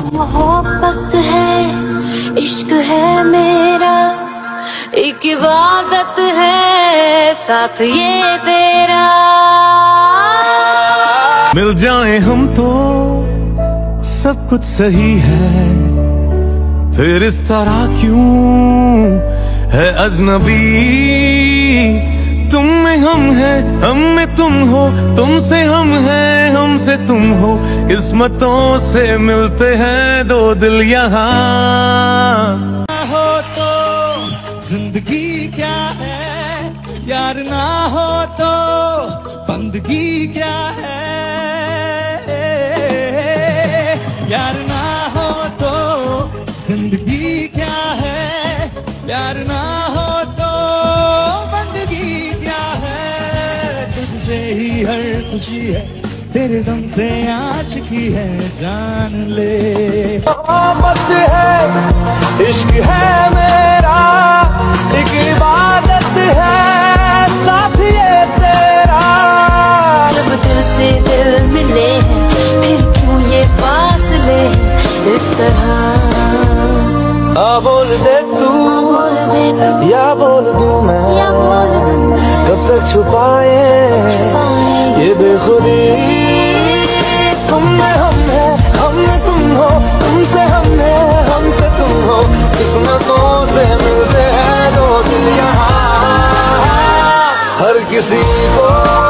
मोहब्बत है, इश्क है मेरा, एक इबादत है साथ ये तेरा। मिल जाए हम तो सब कुछ सही है, फिर इस तरह क्यों है अजनबी। तुम में हम हैं, हम में तुम हो, तुमसे हम हैं, हमसे तुम हो। किस्मतों से मिलते हैं दो दिल यहाँ। हो तो जिंदगी क्या है, यार ना हो तो बंदगी क्या है। यार ना हो तो जिंदगी क्या है, प्यार ना हो तो बंदगी क्या है। तुझसे ही हर खुशी है, तेरे दम से आशिकी है, जान ले। मोहब्बत है, इश्क है मेरा, एक इबादत है साथ ये तेरा। जब दिल से दिल मिले हैं, फिर क्यों ये फासले इस तरह। बोल दे तू या बोल दूं मैं, कब तक छुपाए ये बेखुदी। तुम में हम है, हम में तुम हो, तुमसे हम है, हमसे तुम हो। किस्मतों से मिलते हैं दो दिल यहाँ, हर किसी को